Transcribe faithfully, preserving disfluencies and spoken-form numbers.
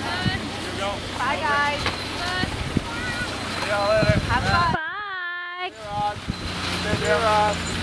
Bye, guys. See y'all later. Have fun. Bye. See you, Rod. See you, Rod.